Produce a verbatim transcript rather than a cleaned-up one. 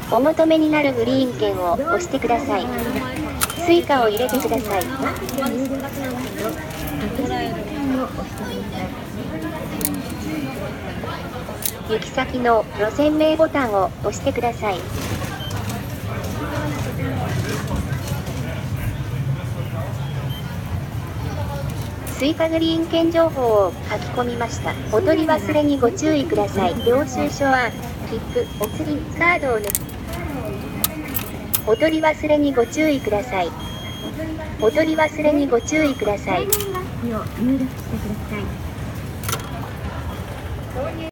お求めになるグリーン券を押してください。スイカを入れてください。行き先の路線名ボタンを押してください。スイカグリーン券情報を書き込みました。お取り忘れにご注意ください。領収書は切符、お釣り、カードを抜き、お取り忘れにご注意ください。お取り忘れにご注意ください。